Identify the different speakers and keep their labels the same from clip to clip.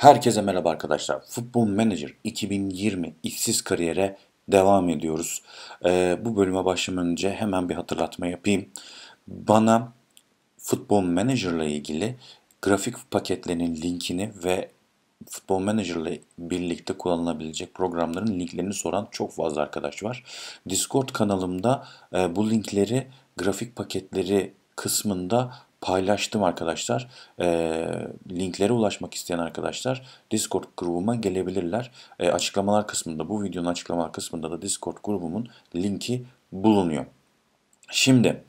Speaker 1: Herkese merhaba arkadaşlar. Football Manager 2020 işsiz kariyere devam ediyoruz. Bu bölüme başlamadan önce hemen bir hatırlatma yapayım. Bana Football Manager ile ilgili grafik paketlerinin linkini ve Football Manager ile birlikte kullanılabilecek programların linklerini soran çok fazla arkadaş var. Discord kanalımda bu linkleri grafik paketleri kısmında paylaştım arkadaşlar. Linklere ulaşmak isteyen arkadaşlar Discord grubuma gelebilirler. Açıklamalar kısmında, bu videonun açıklamalar kısmında da Discord grubumun linki bulunuyor. Şimdi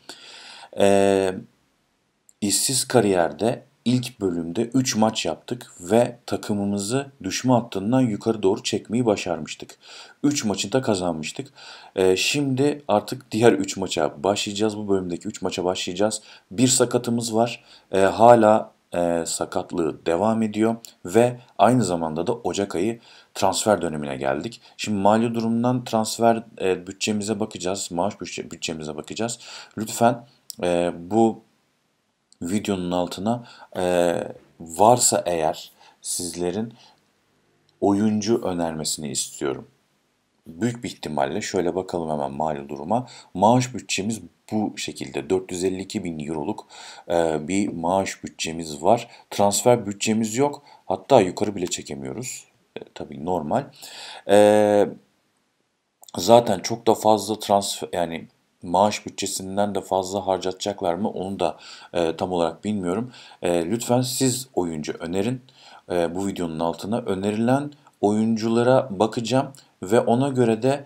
Speaker 1: işsiz kariyerde ilk bölümde 3 maç yaptık ve takımımızı düşme hattından yukarı doğru çekmeyi başarmıştık. 3 maçı da kazanmıştık. Şimdi artık diğer 3 maça başlayacağız. Bu bölümdeki 3 maça başlayacağız. Bir sakatımız var. Hala sakatlığı devam ediyor ve aynı zamanda da Ocak ayı transfer dönemine geldik. Şimdi mali durumdan transfer bütçemize bakacağız, maaş bütçemize bakacağız. Lütfen bu videonun altına varsa eğer sizlerin oyuncu önermesini istiyorum. Büyük bir ihtimalle şöyle bakalım hemen mali duruma. Maaş bütçemiz bu şekilde 452 bin euroluk bir maaş bütçemiz var. Transfer bütçemiz yok. Hatta yukarı bile çekemiyoruz. Tabii normal. E, Zaten çok da fazla transfer yani maaş bütçesinden de fazla harcatacaklar mı onu da tam olarak bilmiyorum. Lütfen siz oyuncu önerin. Bu videonun altına önerilen oyunculara bakacağım ve ona göre de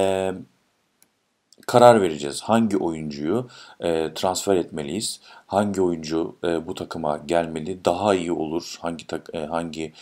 Speaker 1: karar vereceğiz. Hangi oyuncuyu transfer etmeliyiz? Hangi oyuncu bu takıma gelmeli? Daha iyi olur? Hangi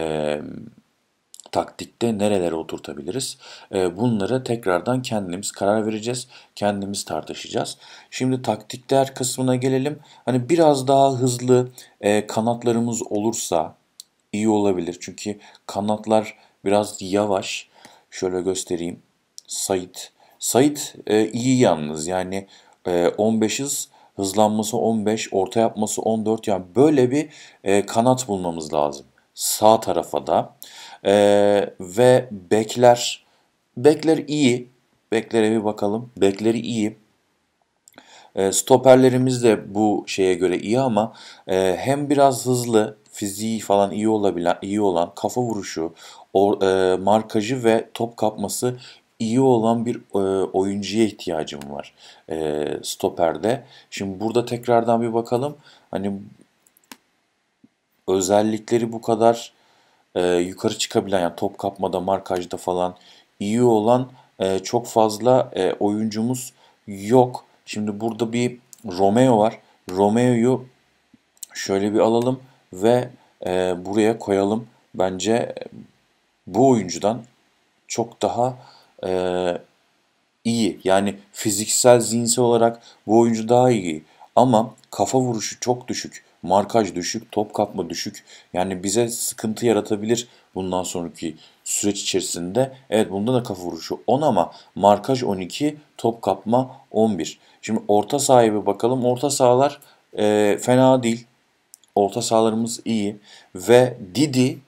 Speaker 1: taktikte nerelere oturtabiliriz? Bunları tekrardan kendimiz karar vereceğiz. Kendimiz tartışacağız. Şimdi taktikler kısmına gelelim. Hani biraz daha hızlı kanatlarımız olursa iyi olabilir. Çünkü kanatlar biraz yavaş. Şöyle göstereyim. Sait. Sait iyi yalnız. Yani 15 hızlanması 15, orta yapması 14. Yani böyle bir kanat bulmamız lazım. Sağ tarafa da. Ve bekler iyi. Beklere bir bakalım. Bekleri iyi. Stoperlerimiz de bu şeye göre iyi ama hem biraz hızlı, fiziği falan iyi olan, kafa vuruşu, markajı ve top kapması iyi olan bir oyuncuya ihtiyacım var stoperde. Şimdi burada tekrardan bir bakalım. Hani özellikleri bu kadar yukarı çıkabilen yani top kapmada, markajda falan iyi olan çok fazla oyuncumuz yok. Şimdi burada bir Romeo var. Romeo'yu şöyle bir alalım ve buraya koyalım. Bence bu oyuncudan çok daha e, iyi. Yani fiziksel, zihinsel olarak bu oyuncu daha iyi. Ama kafa vuruşu çok düşük. Markaj düşük, top kapma düşük. Yani bize sıkıntı yaratabilir bundan sonraki süreç içerisinde. Evet bunda da kafa vuruşu 10 ama markaj 12, top kapma 11. Şimdi orta sahaya bir bakalım. Orta sahalar fena değil. Orta sahalarımız iyi. Ve Didi,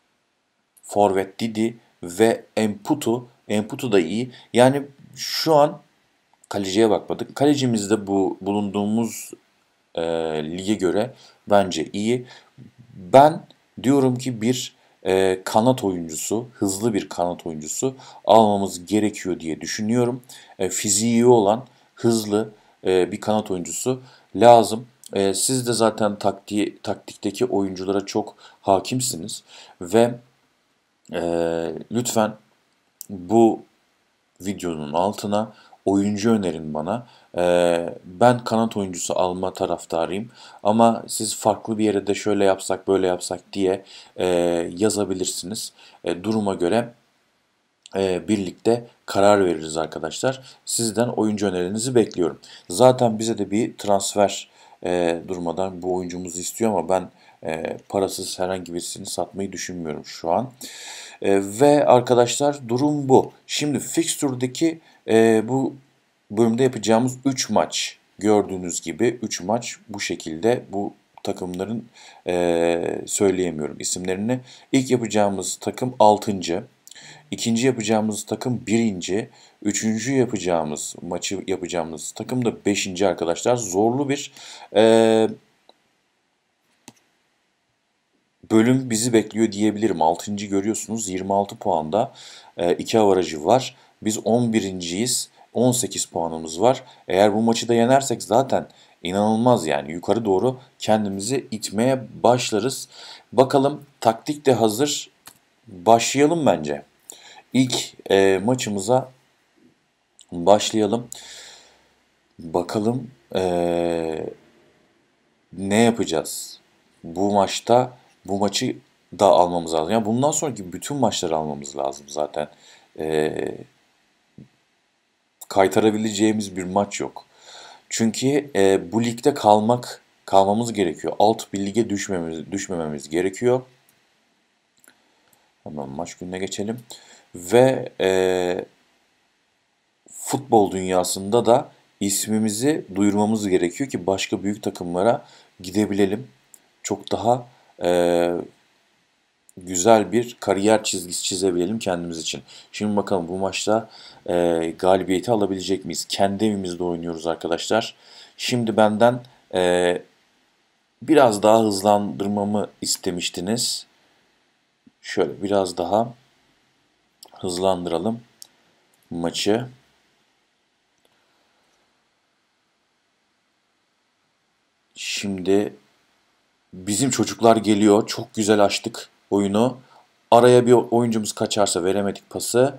Speaker 1: forvet Didi ve Emputu da iyi. Yani şu an kaleciye bakmadık. Kalecimiz de bu bulunduğumuz e, lige göre bence iyi. Ben diyorum ki bir kanat oyuncusu, hızlı bir kanat oyuncusu almamız gerekiyor diye düşünüyorum. Fiziği iyi olan, hızlı bir kanat oyuncusu lazım. Siz de zaten taktikteki oyunculara çok hakimsiniz ve lütfen bu videonun altına oyuncu önerin bana. Ben kanat oyuncusu alma taraftarıyım. Ama siz farklı bir yere de şöyle yapsak böyle yapsak diye yazabilirsiniz. Duruma göre birlikte karar veririz arkadaşlar. Sizden oyuncu önerilerinizi bekliyorum. Zaten bize de bir transfer durmadan bu oyuncumuzu istiyor ama ben parasız herhangi birisini satmayı düşünmüyorum şu an. Ve arkadaşlar durum bu. Şimdi fixture'daki bu bölümde yapacağımız 3 maç gördüğünüz gibi 3 maç bu şekilde bu takımların söyleyemiyorum isimlerini. İlk yapacağımız takım 6. İkinci yapacağımız takım 1. Üçüncü maçı yapacağımız takım da 5. arkadaşlar. Zorlu bir bölüm bizi bekliyor diyebilirim. 6. görüyorsunuz 26 puanda 2 avarajı var. Biz 11.yiz. 18 puanımız var. Eğer bu maçı da yenersek zaten inanılmaz yani yukarı doğru kendimizi itmeye başlarız. Bakalım taktik de hazır. Başlayalım bence. İlk maçımıza başlayalım. Bakalım ne yapacağız? Bu maçı da almamız lazım. Yani bundan sonraki bütün maçları almamız lazım zaten. Ee, Kaytarabileceğimiz bir maç yok. Çünkü bu ligde kalmamız gerekiyor. Alt bir lige düşmememiz gerekiyor. Hemen maç gününe geçelim. Ve futbol dünyasında da ismimizi duyurmamız gerekiyor ki başka büyük takımlara gidebilelim. Çok daha güzel bir kariyer çizgisi çizebilelim kendimiz için. Şimdi bakalım bu maçta galibiyeti alabilecek miyiz? Kendi evimizde oynuyoruz arkadaşlar. Şimdi benden biraz daha hızlandırmamı istemiştiniz. Şöyle biraz daha hızlandıralım maçı. Şimdi bizim çocuklar geliyor. Çok güzel açtık oyunu. Araya bir oyuncumuz kaçarsa veremedik pası.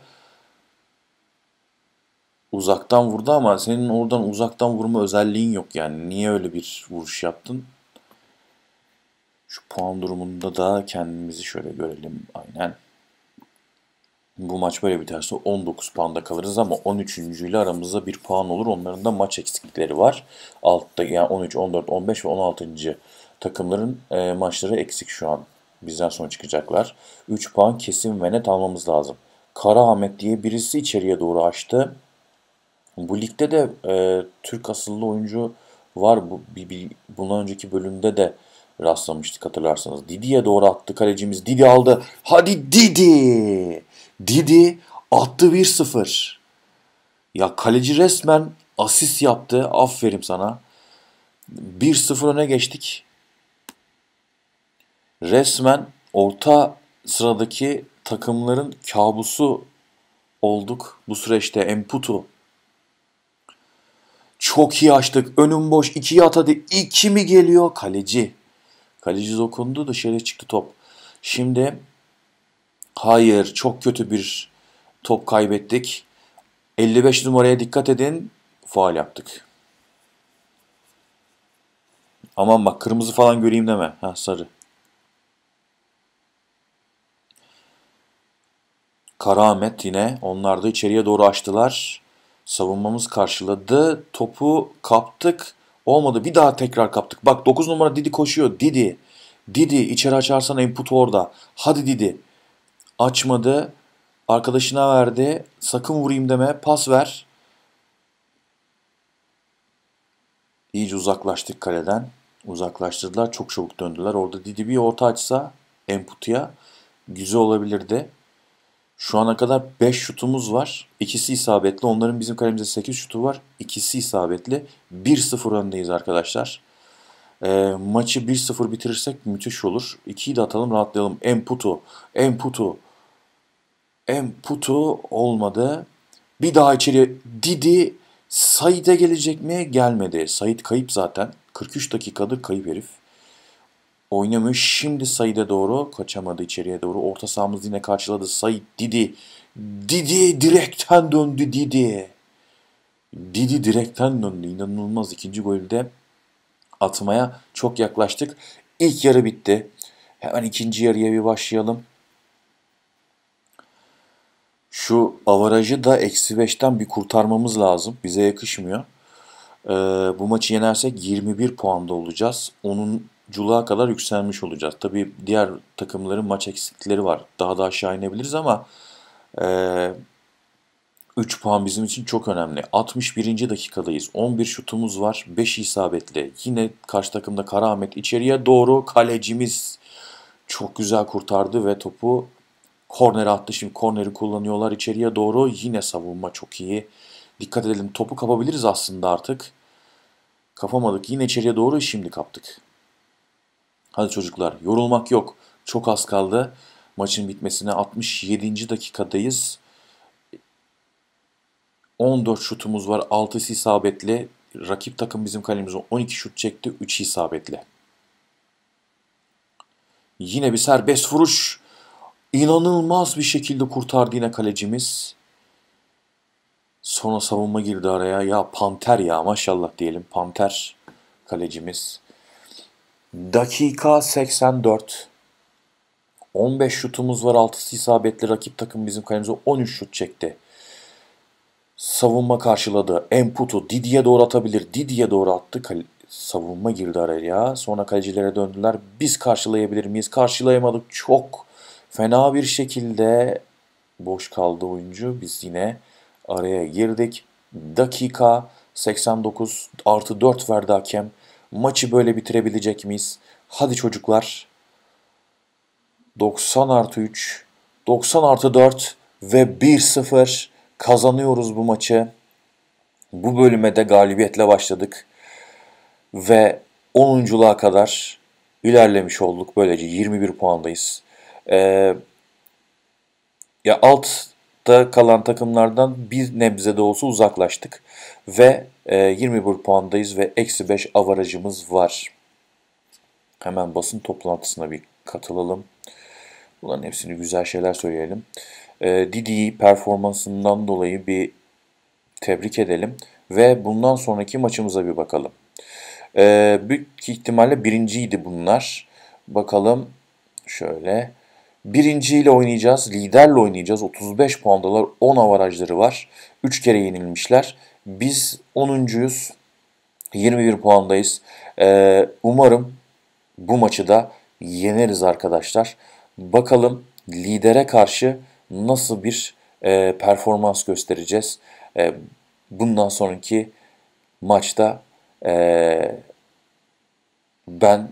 Speaker 1: Uzaktan vurdu ama senin oradan uzaktan vurma özelliğin yok yani. Niye öyle bir vuruş yaptın? Şu puan durumunda da kendimizi şöyle görelim. Aynen. Bu maç böyle biterse 19 puanda kalırız ama 13. ile aramızda bir puan olur. Onların da maç eksiklikleri var. Altta yani 13, 14, 15 ve 16. takımların maçları eksik şu an. Bizden sonra çıkacaklar. 3 puan kesin ve net almamız lazım. Karaahmet diye birisi içeriye doğru açtı. Bu ligde de Türk asıllı oyuncu var. Bundan önceki bölümde de rastlamıştık hatırlarsanız. Didi'ye doğru attı kalecimiz. Didi aldı. Hadi Didi! Didi attı 1-0. Ya kaleci resmen asist yaptı. Aferin sana. 1-0 öne geçtik. Resmen orta sıradaki takımların kabusu olduk. Bu süreçte Emputu. Çok iyi açtık. Önüm boş. 2'yi atadı. 2 mi geliyor? Kaleci. Kaleci dokundu. Dışarı çıktı top. Şimdi hayır. Çok kötü bir top kaybettik. 55 numaraya dikkat edin. Faul yaptık. Aman bak kırmızı falan göreyim deme. Ha sarı. Karaahmet yine. Onlar da içeriye doğru açtılar. Savunmamız karşıladı. Topu kaptık. Olmadı. Bir daha tekrar kaptık. Bak 9 numara Didi koşuyor. Didi. Didi içeri açarsan input orada. Hadi Didi. Açmadı. Arkadaşına verdi. Sakın vurayım deme. Pas ver. İyice uzaklaştık kaleden. Uzaklaştırdılar. Çok çabuk döndüler. Orada Didi bir orta açsa Emputu'ya güzel olabilirdi. Şu ana kadar 5 şutumuz var. İkisi isabetli. Onların bizim kalemizde 8 şutu var. İkisi isabetli. 1-0 öndeyiz arkadaşlar. Maçı 1-0 bitirirsek müthiş olur. 2'yi de atalım rahatlayalım. Emputu. Emputu. Emputu olmadı. Bir daha içeri Didi. Said'e gelecek mi? Gelmedi. Said kayıp zaten. 43 dakikadır kayıp herif. Oynamıyor. Şimdi Said'e doğru. Kaçamadı içeriye doğru. Orta sahamız yine karşıladı. Said Didi. Didi direkten döndü Didi. Didi direkten döndü. İnanılmaz. İkinci golü de atmaya çok yaklaştık. İlk yarı bitti. Hemen ikinci yarıya bir başlayalım. Şu avarajı da -5'ten bir kurtarmamız lazım. Bize yakışmıyor. Bu maçı yenersek 21 puanda olacağız. Onunculuğa kadar yükselmiş olacağız. Tabii diğer takımların maç eksiklikleri var. Daha da aşağı inebiliriz ama 3 puan bizim için çok önemli. 61. dakikadayız. 11 şutumuz var. 5 isabetli. Yine karşı takımda Karaahmet içeriye doğru kalecimiz çok güzel kurtardı ve topu kornere attı. Şimdi korneri kullanıyorlar içeriye doğru. Yine savunma çok iyi. Dikkat edelim, topu kapabiliriz aslında artık. Kapamadık. Yine içeriye doğru, şimdi kaptık. Hadi çocuklar, yorulmak yok. Çok az kaldı maçın bitmesine. 67. dakikadayız. 14 şutumuz var. 6'sı isabetli. Rakip takım bizim kalemize 12 şut çekti. 3 isabetli. Yine bir serbest vuruş. İnanılmaz bir şekilde kurtardı yine kalecimiz. Sonra savunma girdi araya. Ya Panter, ya maşallah diyelim. Panter kalecimiz. Dakika 84. 15 şutumuz var. 6'sı isabetli. Rakip takım bizim kalemize 13 şut çekti. Savunma karşıladı. Enputu Didi'ye doğru atabilir. Didi'ye doğru attı. Savunma girdi araya. Sonra kalecilere döndüler. Biz karşılayabilir miyiz? Karşılayamadık. Çok fena bir şekilde boş kaldı oyuncu. Biz yine araya girdik. Dakika 89 artı 4 verdi hakem. Maçı böyle bitirebilecek miyiz? Hadi çocuklar. 90 artı 3, 90 artı 4 ve 1-0 kazanıyoruz bu maçı. Bu bölüme de galibiyetle başladık ve 10'unculuğa kadar ilerlemiş olduk. Böylece 21 puandayız. Ee, Ya altta kalan takımlardan bir nebze de olsa uzaklaştık ve 21 puandayız ve eksi 5 avarajımız var. Hemen basın toplantısına bir katılalım. Bunların hepsini güzel şeyler söyleyelim. Didi'yi performansından dolayı bir tebrik edelim ve bundan sonraki maçımıza bir bakalım. Büyük ihtimalle birinciydi bunlar. Bakalım şöyle. Birinciyle oynayacağız, liderle oynayacağız. 35 puandalar, 10 avarajları var. 3 kere yenilmişler. Biz 10'uncuyuz, 21 puandayız. Umarım bu maçı da yeneriz arkadaşlar. Bakalım lidere karşı nasıl bir performans göstereceğiz. Bundan sonraki maçta e, ben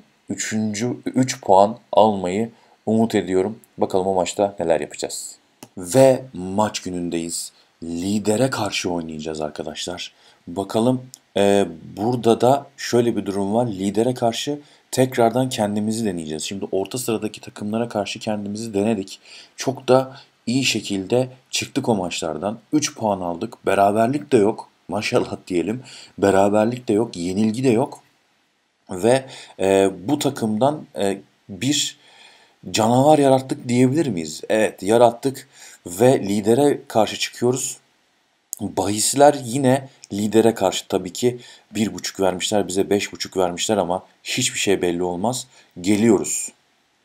Speaker 1: 3 puan almayı umut ediyorum. Bakalım o maçta neler yapacağız. Ve maç günündeyiz. Lidere karşı oynayacağız arkadaşlar. Bakalım, burada da şöyle bir durum var. Lidere karşı tekrardan kendimizi deneyeceğiz. Şimdi orta sıradaki takımlara karşı kendimizi denedik. Çok da iyi şekilde çıktık o maçlardan. 3 puan aldık. Beraberlik de yok. Maşallah diyelim. Beraberlik de yok. Yenilgi de yok. Ve bu takımdan bir canavar yarattık diyebilir miyiz? Evet, yarattık ve lidere karşı çıkıyoruz. Bahisler yine lidere karşı tabii ki 1,5 vermişler, bize 5,5 vermişler ama hiçbir şey belli olmaz. Geliyoruz.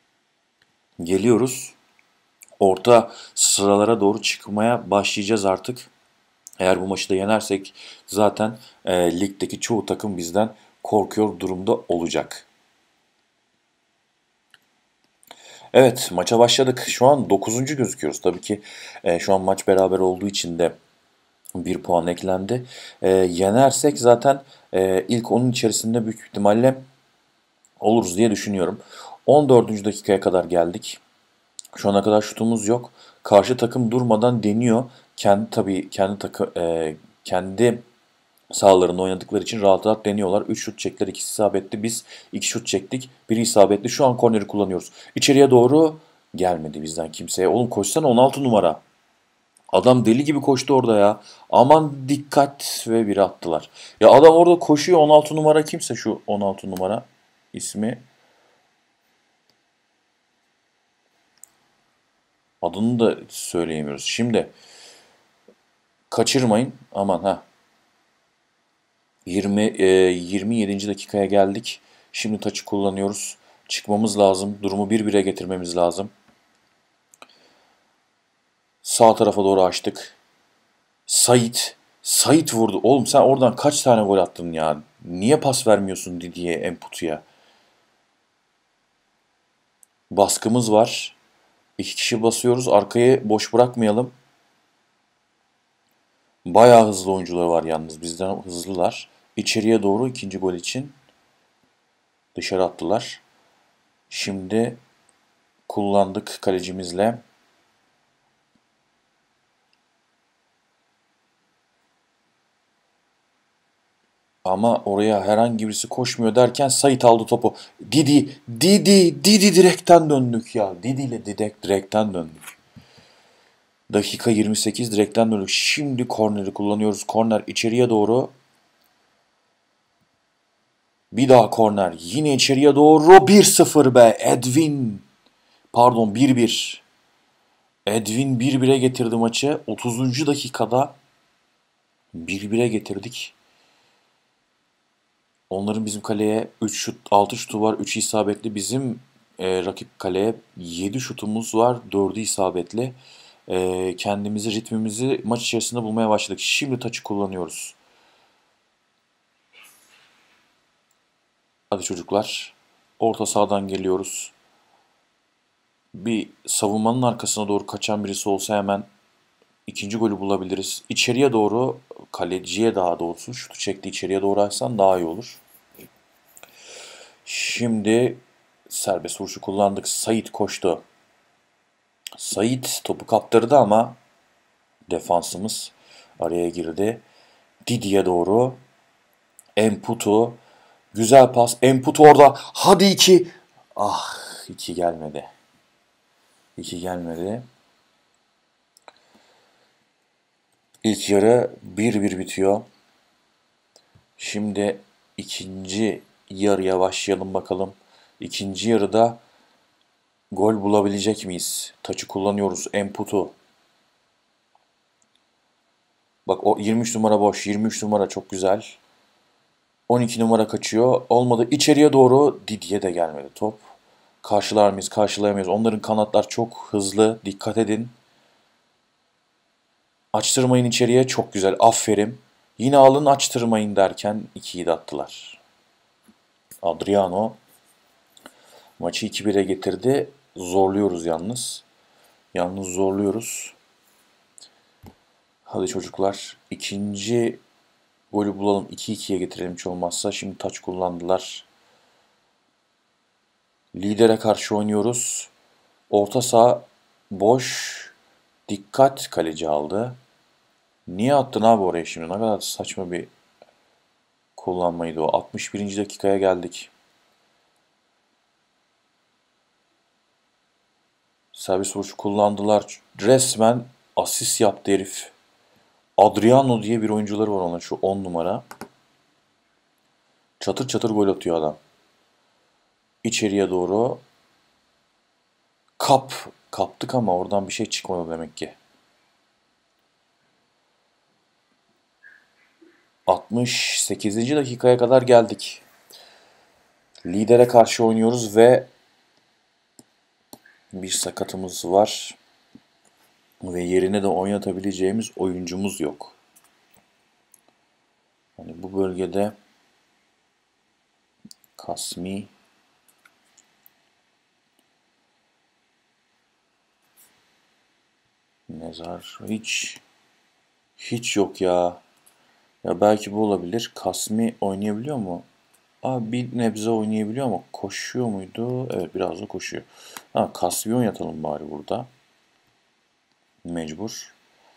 Speaker 1: Geliyoruz. Orta sıralara doğru çıkmaya başlayacağız artık. Eğer bu maçı da yenersek zaten ligdeki çoğu takım bizden korkuyor durumda olacak. Evet, maça başladık. Şu an 9'uncu gözüküyoruz. Tabii ki şu an maç beraber olduğu için de bir puan eklendi. Yenersek zaten ilk onun içerisinde büyük ihtimalle oluruz diye düşünüyorum. 14. dakikaya kadar geldik. Şu ana kadar şutumuz yok. Karşı takım durmadan deniyor. Kendi sahalarında oynadıkları için rahat rahat deniyorlar. 3 şut çektiler, ikisi isabetli. Biz 2 şut çektik, biri isabetli. Şu an korneri kullanıyoruz. İçeriye doğru gelmedi bizden kimseye. Oğlum koşsana, 16 numara. Adam deli gibi koştu orada ya. Aman dikkat, ve biri attılar. Ya adam orada koşuyor, 16 numara kimse, şu 16 numara ismi. Adını da söyleyemiyoruz. Şimdi kaçırmayın. Aman ha. 27. dakikaya geldik. Şimdi taçı kullanıyoruz. Çıkmamız lazım. Durumu 1-1'e getirmemiz lazım. Sağ tarafa doğru açtık. Sait. Sait vurdu. Oğlum sen oradan kaç tane gol attın ya? Niye pas vermiyorsun Didi'ye, Enputu'ya? Baskımız var. 2 kişi basıyoruz. Arkayı boş bırakmayalım. Bayağı hızlı oyuncuları var yalnız. Bizden hızlılar. İçeriye doğru ikinci gol için dışarı attılar. Şimdi kullandık kalecimizle. Ama oraya herhangi birisi koşmuyor derken Sait aldı topu. Didi direkten döndük ya. Didi ile direkten döndük. Dakika 28 direkten döndük. Şimdi korneri kullanıyoruz. Korner içeriye doğru. Bir daha korner. Yine içeriye doğru. 1-0 be. Pardon 1-1. Edwin 1-1'e getirdi maçı. 30. dakikada 1-1'e getirdik. Onların bizim kaleye 3 şut, 6 şutu var, 3 isabetli. Bizim rakip kaleye 7 şutumuz var, 4'ü isabetli. Kendimizi, ritmimizi maç içerisinde bulmaya başladık. Şimdi taçı kullanıyoruz. Hadi çocuklar. Orta sahadan geliyoruz. Bir savunmanın arkasına doğru kaçan birisi olsa hemen ikinci golü bulabiliriz. İçeriye doğru, kaleciye daha doğrusu şutu çekti, içeriye doğru açsan daha iyi olur. Şimdi serbest vuruşu kullandık. Sait koştu. Sait topu kaptırdı ama defansımız araya girdi. Didi'ye doğru. Emputu. Güzel pas. Emputu orada. Hadi iki. Ah, iki gelmedi. İki gelmedi. İlk yarı 1-1 bitiyor. Şimdi ikinci yarıya başlayalım bakalım. İkinci yarıda gol bulabilecek miyiz? Taçı kullanıyoruz. Emputu. Bak o 23 numara boş. 23 numara çok güzel. 12 numara kaçıyor. Olmadı. İçeriye doğru Didi'ye de gelmedi top. Karşılar mıyız? Karşılayamayız. Onların kanatlar çok hızlı. Dikkat edin. Açtırmayın içeriye. Çok güzel. Aferin. Yine alın açtırmayın derken 2'yi de attılar. Adriano maçı 2-1'e getirdi. Zorluyoruz yalnız. Yalnız zorluyoruz. Hadi çocuklar. İkinci golü bulalım. 2-2'ye getirelim hiç olmazsa. Şimdi taç kullandılar. Lidere karşı oynuyoruz. Orta saha boş. Dikkat kaleci aldı. Niye attın abi oraya şimdi? Ne kadar saçma bir kullanmaydı o. 61. dakikaya geldik. Servis vuruşu kullandılar. Resmen asist yaptı herif. Adriano diye bir oyuncuları var ona, şu 10 numara. Çatır çatır gol atıyor adam. İçeriye doğru. Kaptık ama oradan bir şey çıkmadı demek ki. 68. dakikaya kadar geldik. Lidere karşı oynuyoruz ve bir sakatımız var. Ve yerine de oynatabileceğimiz oyuncumuz yok. Yani bu bölgede Kasmi, Nezar hiç yok ya. Ya belki bu olabilir. Kasmi oynayabiliyor mu? Abi bir nebze oynayabiliyor ama koşuyor muydu? Evet biraz da koşuyor. Ha, Kasmi oynatalım bari burada. Mecbur.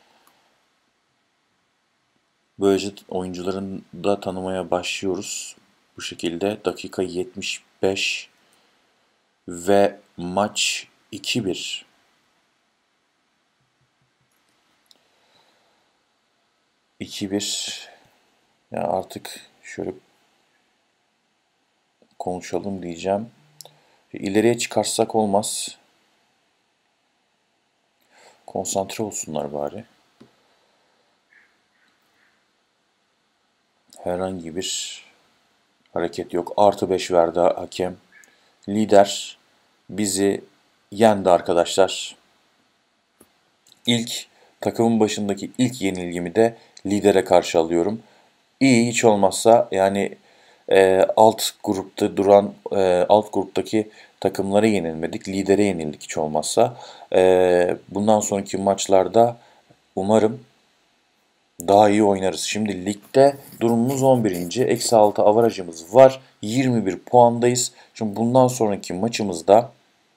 Speaker 1: Böylece oyuncuların da tanımaya başlıyoruz. Bu şekilde dakika 75 ve maç 2-1. 2-1. Ya artık şöyle konuşalım diyeceğim. İleriye çıkarsak olmaz. Konsantre olsunlar bari. Herhangi bir hareket yok. Artı 5 verdi hakem. Lider bizi yendi arkadaşlar. İlk takımın başındaki ilk yenilgimi de lidere karşı alıyorum. İyi hiç olmazsa yani alt grupta duran alt gruptaki takımlara yenilmedik. Lidere yenildik hiç olmazsa. Bundan sonraki maçlarda umarım daha iyi oynarız. Şimdi ligde durumumuz 11. Eksi 6 avarajımız var. 21 puandayız. Şimdi bundan sonraki maçımızda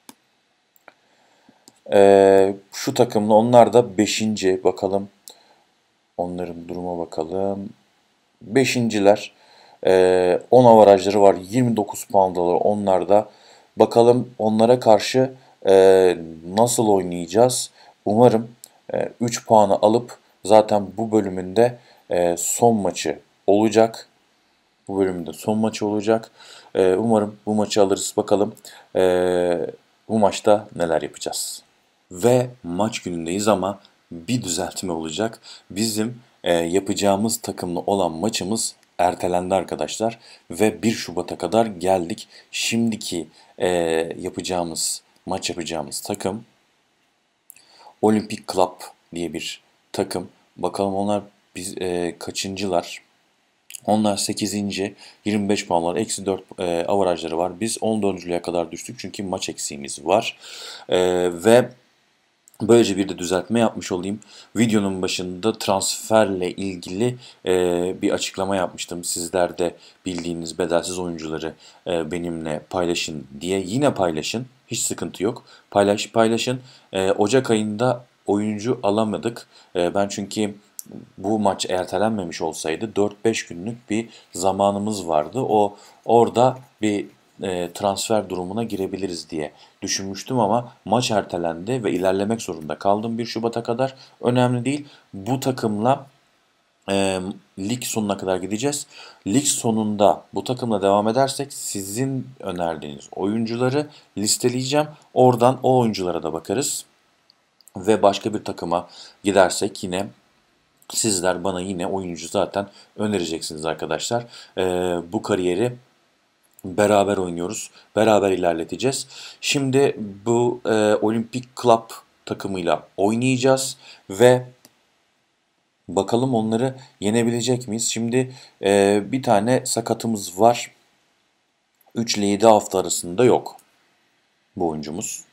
Speaker 1: şu takımla onlar da 5. Bakalım onların duruma bakalım. 5.'ler. 10 avarajları var. 29 puandalar onlar da. Bakalım onlara karşı nasıl oynayacağız. Umarım 3 puanı alıp zaten bu bölümünde son maçı olacak. Bu bölümünde son maçı olacak. Umarım bu maçı alırız. Bakalım bu maçta neler yapacağız. Ve maç günündeyiz ama bir düzeltme olacak. Bizim yapacağımız takımlı olan maçımız ertelendi arkadaşlar. Ve 1 Şubat'a kadar geldik. Şimdiki maç yapacağımız takım Olympic Club diye bir takım. Bakalım onlar kaçıncılar? Onlar 8. 25 puanlar, eksi 4 avarajları var. Biz 14.lüğe kadar düştük çünkü maç eksiğimiz var. Ve böylece bir de düzeltme yapmış olayım. Videonun başında transferle ilgili bir açıklama yapmıştım. Sizler de bildiğiniz bedelsiz oyuncuları benimle paylaşın diye. Yine paylaşın. Hiç sıkıntı yok. Paylaşın. Ocak ayında oyuncu alamadık. Ben çünkü bu maç ertelenmemiş olsaydı 4-5 günlük bir zamanımız vardı. Orada bir transfer durumuna girebiliriz diye düşünmüştüm ama maç ertelendi ve ilerlemek zorunda kaldım 1 Şubat'a kadar. Önemli değil. Bu takımla lig sonuna kadar gideceğiz. Lig sonunda bu takımla devam edersek sizin önerdiğiniz oyuncuları listeleyeceğim. Oradan o oyunculara da bakarız. Ve başka bir takıma gidersek yine sizler bana yine oyuncu zaten önereceksiniz arkadaşlar. Bu kariyeri beraber oynuyoruz. Beraber ilerleteceğiz. Şimdi bu Olympic Club takımıyla oynayacağız ve bakalım onları yenebilecek miyiz? Şimdi bir tane sakatımız var. 3 ile 7 hafta arasında yok bu oyuncumuz.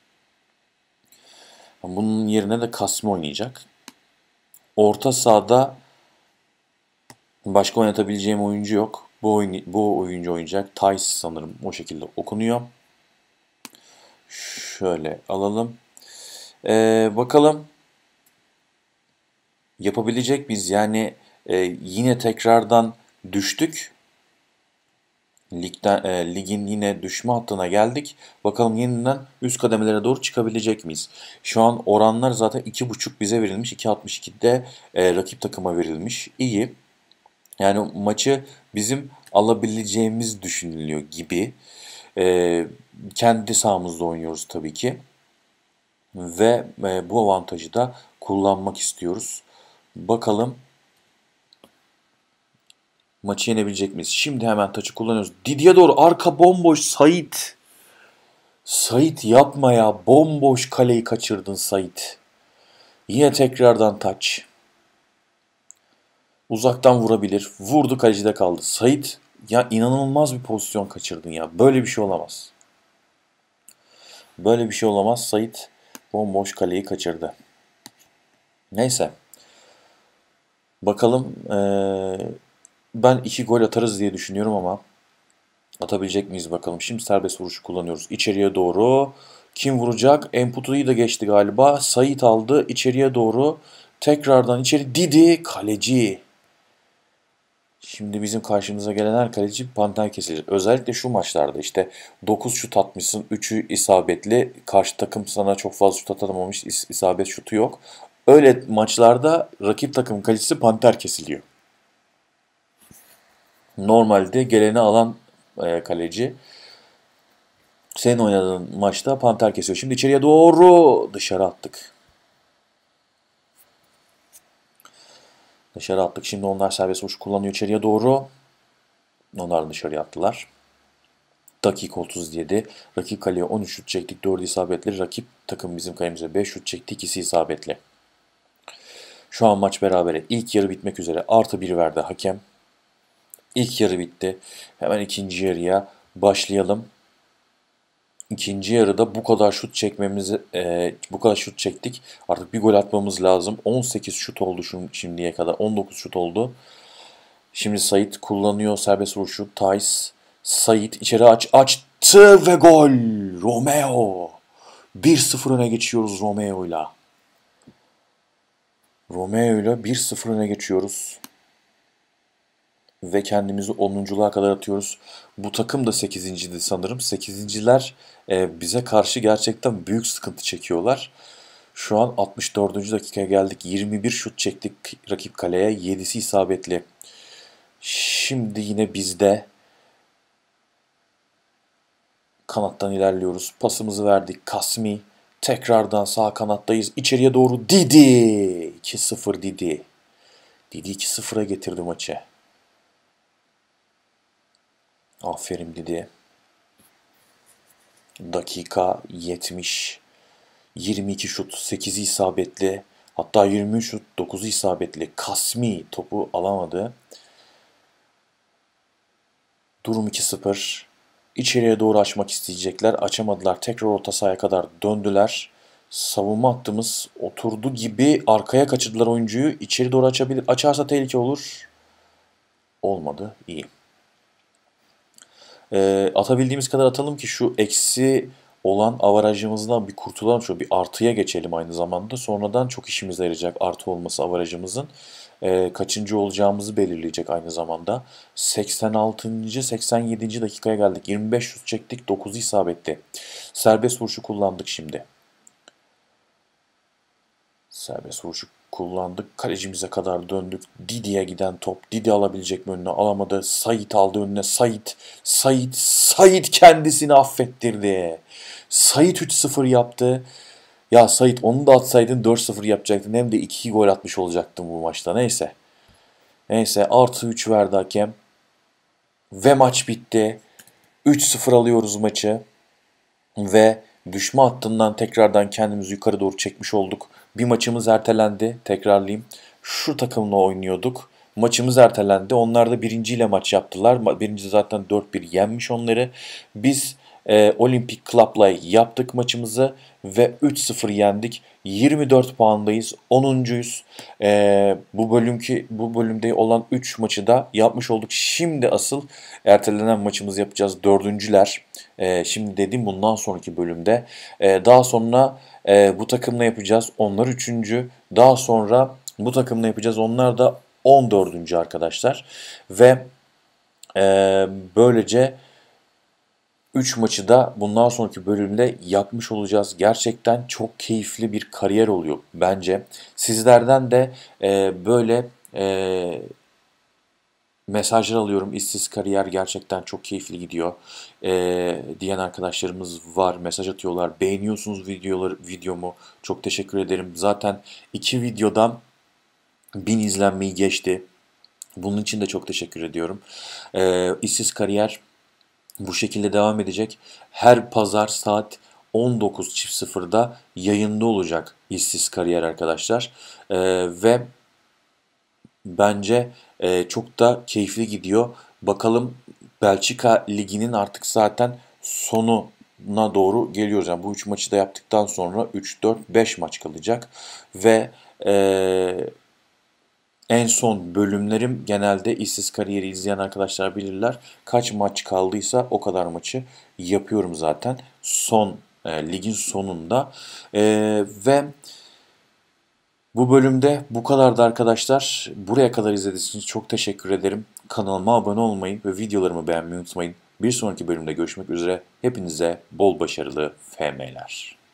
Speaker 1: Bunun yerine de Kasmi oynayacak. Orta sahada başka oynatabileceğim oyuncu yok. Bu oyuncu oynayacak. Tice sanırım o şekilde okunuyor. Şöyle alalım. Bakalım yapabilecek miyiz? Yani yine tekrardan düştük. Ligin yine düşme hattına geldik. Bakalım yeniden üst kademelere doğru çıkabilecek miyiz? Şu an oranlar zaten 2.5 bize verilmiş. 2.62'de rakip takıma verilmiş. İyi. Yani maçı bizim alabileceğimiz düşünülüyor gibi. Kendi sahamızda oynuyoruz tabii ki. Ve bu avantajı da kullanmak istiyoruz. Bakalım maçı yenebilecek miyiz? Şimdi hemen taçı kullanıyoruz. Didi'ye doğru arka bomboş Sait. Sait yapma ya. Bomboş kaleyi kaçırdın Sait. Yine tekrardan taç. Uzaktan vurabilir. Vurdu, kalecide kaldı. Sait ya, inanılmaz bir pozisyon kaçırdın ya. Böyle bir şey olamaz. Böyle bir şey olamaz. Sait bomboş kaleyi kaçırdı. Neyse. Bakalım. Ben 2 gol atarız diye düşünüyorum ama atabilecek miyiz bakalım. Şimdi serbest vuruşu kullanıyoruz. İçeriye doğru. Kim vuracak? Enputu'yu da geçti galiba. Sait aldı. İçeriye doğru. Tekrardan içeri. Didi. Kaleci. Şimdi bizim karşımıza gelen her kaleci panter kesilir. Özellikle şu maçlarda işte 9 şut atmışsın, 3'ü isabetli. Karşı takım sana çok fazla şut atamamış, isabet şutu yok. Öyle maçlarda rakip takım kalecisi panter kesiliyor. Normalde geleni alan kaleci senin oynadığın maçta panter kesiyor. Şimdi içeriye doğru dışarı attık. Dışarı attık. Şimdi onlar serbest vuruş kullanıyor içeriye doğru. Onlar dışarıya attılar. Dakika 37. Rakip kaleye 13 şut çektik. 4 isabetli. Rakip takım bizim kalemize 5 şut çekti. 2'si isabetli. Şu an maç berabere. İlk yarı bitmek üzere. Artı 1 verdi hakem. İlk yarı bitti. Hemen ikinci yarıya başlayalım. İkinci yarıda bu kadar şut çekmemizi, bu kadar şut çektik. Artık bir gol atmamız lazım. 18 şut oldu şimdiye kadar. 19 şut oldu. Şimdi Sait kullanıyor serbest vuruşu. Thais. Sait içeri açtı ve gol. Romeo. 1-0 öne geçiyoruz Romeo'yla. Romeo'yla 1-0 öne geçiyoruz. Ve kendimizi 10'unculuğa kadar atıyoruz. Bu takım da 8.'di sanırım. 8.'ler bize karşı gerçekten büyük sıkıntı çekiyorlar. Şu an 64. dakikaya geldik. 21 şut çektik rakip kaleye. 7'si isabetli. Şimdi yine bizde kanattan ilerliyoruz. Pasımızı verdik. Kasmi. Tekrardan sağ kanattayız. İçeriye doğru Didi. 2-0 Didi. Didi 2-0'a getirdi maçı. Aferin Didi. Dakika 70. 22 şut, 8'i isabetli. Hatta 23 şut, 9'u isabetli. Kasmi topu alamadı. Durum 2-0. İçeriye doğru açmak isteyecekler. Açamadılar. Tekrar orta sahaya kadar döndüler. Savunma hattımız oturdu gibi arkaya kaçırdılar oyuncuyu. İçeri doğru açabilir. Açarsa tehlike olur. Olmadı. İyi. Atabildiğimiz kadar atalım ki şu eksi olan avarajımızdan bir kurtulalım. Şöyle bir artıya geçelim aynı zamanda. Sonradan çok işimize yarayacak artı olması avarajımızın. Kaçıncı olacağımızı belirleyecek aynı zamanda. 86. 87. dakikaya geldik. 25 şut çektik. 9'u isabetli. Serbest vuruşu kullandık şimdi. Serbest vuruşu kullandık. Kalecimize kadar döndük. Didi'ye giden top. Didi alabilecek mi önüne? Alamadı. Sait aldı önüne. Sait kendisini affettirdi. Sait 3-0 yaptı. Ya Sait onu da atsaydın 4-0 yapacaktın. Hem de 2 gol atmış olacaktın bu maçta. Neyse. Neyse artı 3 verdi hakem. Ve maç bitti. 3-0 alıyoruz maçı. Ve düşme hattından tekrardan kendimizi yukarı doğru çekmiş olduk. Bir maçımız ertelendi. Tekrarlayayım. Şu takımla oynuyorduk. Maçımız ertelendi. Onlar da birinciyle maç yaptılar. Birinci zaten 4-1 yenmiş onları. Biz Olympic Club'la yaptık maçımızı ve 3-0 yendik. 24 puandayız. 10'uncuyuz. Bu bölümde olan 3 maçı da yapmış olduk. Şimdi asıl ertelenen maçımızı yapacağız. Dördüncüler. Şimdi dediğim bundan sonraki bölümde. Daha sonra bu takımla yapacağız. Onlar üçüncü. Daha sonra bu takımla yapacağız. Onlar da 14. arkadaşlar. Ve böylece 3 maçı da bundan sonraki bölümde yapmış olacağız. Gerçekten çok keyifli bir kariyer oluyor bence. Sizlerden de böyle mesajlar alıyorum. İşsiz kariyer gerçekten çok keyifli gidiyor diyen arkadaşlarımız var. Mesaj atıyorlar. Beğeniyorsunuz videomu. Çok teşekkür ederim. Zaten 2 videodan 1000 izlenmeyi geçti. Bunun için de çok teşekkür ediyorum. İşsiz kariyer bu şekilde devam edecek. Her pazar saat 19.00'da yayında olacak İşsiz Kariyer arkadaşlar. Ve bence çok da keyifli gidiyor. Bakalım Belçika Ligi'nin artık zaten sonuna doğru geliyoruz. Yani bu 3 maçı da yaptıktan sonra 3, 4, 5 maç kalacak. Ve en son bölümlerim genelde işsiz kariyeri izleyen arkadaşlar bilirler. Kaç maç kaldıysa o kadar maçı yapıyorum zaten. Ligin sonunda. Ve bu bölümde bu kadardı arkadaşlar. Buraya kadar izlediğiniz için çok teşekkür ederim. Kanalıma abone olmayı ve videolarımı beğenmeyi unutmayın. Bir sonraki bölümde görüşmek üzere. Hepinize bol başarılı FM'ler.